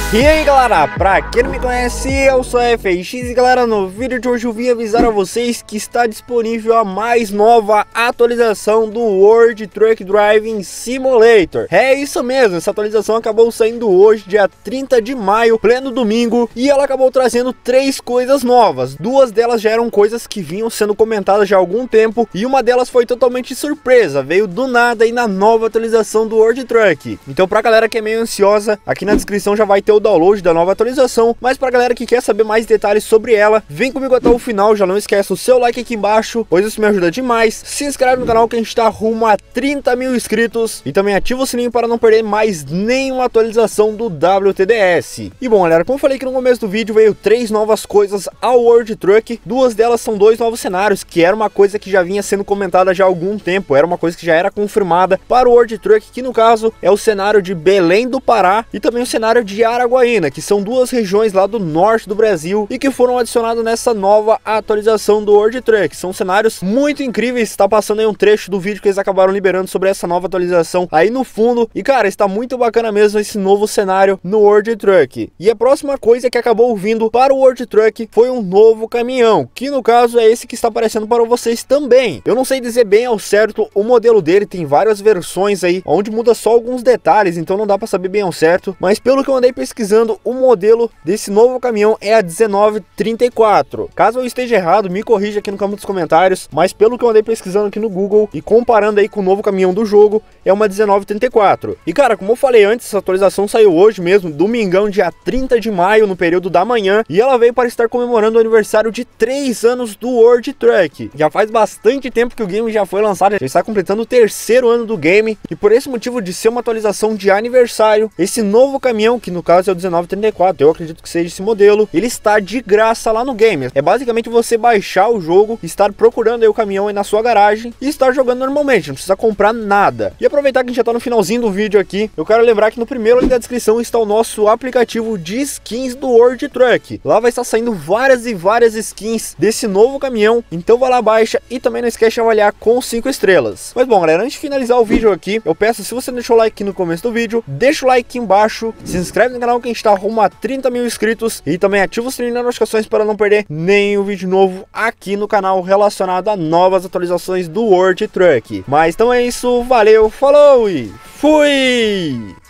E aí galera, pra quem não me conhece, eu sou a FX e galera, no vídeo de hoje eu vim avisar a vocês que está disponível a mais nova atualização do World Truck Driving Simulator. É isso mesmo, essa atualização acabou saindo hoje, dia 30 de maio, pleno domingo, e ela acabou trazendo 3 coisas novas. 2 delas já eram coisas que vinham sendo comentadas já há algum tempo, e uma delas foi totalmente surpresa, veio do nada aí na nova atualização do World Truck. Então pra galera que é meio ansiosa, aqui na descrição já vai ter o download da nova atualização, mas pra galera que quer saber mais detalhes sobre ela, vem comigo até o final. Já não esquece o seu like aqui embaixo, pois isso me ajuda demais. Se inscreve no canal que a gente tá rumo a 30 mil inscritos e também ativa o sininho para não perder mais nenhuma atualização do WTDS. E bom galera, como eu falei aqui no começo do vídeo, veio 3 novas coisas ao World Truck. 2 delas são 2 novos cenários, que era uma coisa que já vinha sendo comentada já há algum tempo, era uma coisa que já era confirmada para o World Truck, que no caso é o cenário de Belém do Pará e também o cenário de Araguaína, que são 2 regiões lá do norte do Brasil e que foram adicionadas nessa nova atualização do World Truck. São cenários muito incríveis, está passando aí um trecho do vídeo que eles acabaram liberando sobre essa nova atualização aí no fundo, e cara, está muito bacana mesmo esse novo cenário no World Truck. E a próxima coisa que acabou vindo para o World Truck foi um novo caminhão, que no caso é esse que está aparecendo para vocês também. Eu não sei dizer bem ao certo o modelo dele, tem várias versões aí, onde muda só alguns detalhes, então não dá para saber bem ao certo, mas pelo que eu andei pesquisando, o modelo desse novo caminhão é a 1934. Caso eu esteja errado, me corrija aqui no campo dos comentários, mas pelo que eu andei pesquisando aqui no Google e comparando aí com o novo caminhão do jogo, é uma 1934. E cara, como eu falei antes, essa atualização saiu hoje mesmo, domingão, dia 30 de maio, no período da manhã, e ela veio para estar comemorando o aniversário de 3 anos do World Truck. Já faz bastante tempo que o game já foi lançado, já está completando o 3º ano do game, e por esse motivo de ser uma atualização de aniversário, esse novo caminhão, que no caso é o 1934, eu acredito que seja esse modelo, ele está de graça lá no game. É basicamente você baixar o jogo, estar procurando aí o caminhão aí na sua garagem e estar jogando normalmente, não precisa comprar nada. E aproveitar que a gente já tá no finalzinho do vídeo aqui, eu quero lembrar que no primeiro link da descrição está o nosso aplicativo de skins do World Truck. Lá vai estar saindo várias e várias skins desse novo caminhão, então vai lá, baixa, e também não esquece de avaliar com 5 estrelas. Mas bom galera, antes de finalizar o vídeo aqui, eu peço, se você não deixou o like aqui no começo do vídeo, deixa o like aqui embaixo, se inscreve no canal que a gente tá rumo a 30 mil inscritos e também ativa o sininho das notificações para não perder nenhum vídeo novo aqui no canal relacionado a novas atualizações do World Truck. Mas então é isso, valeu, falou e fui!